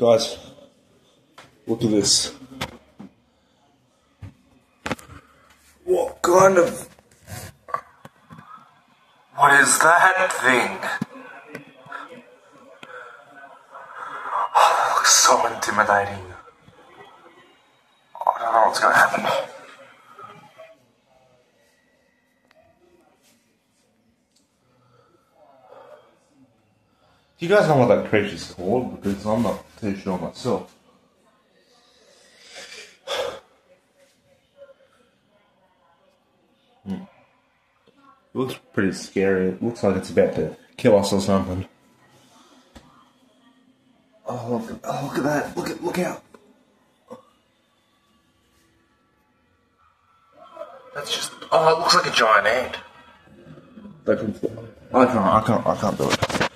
Guys, look at this. What kind of... What is that thing? Oh, it looks so intimidating. I don't know what's going to happen. Do you guys know what that creature's called? Because I'm not too sure myself. It looks pretty scary. It looks like it's about to kill us or something. Oh, look at that. Look out. That's just... Oh, it looks like a giant ant. I can't do it.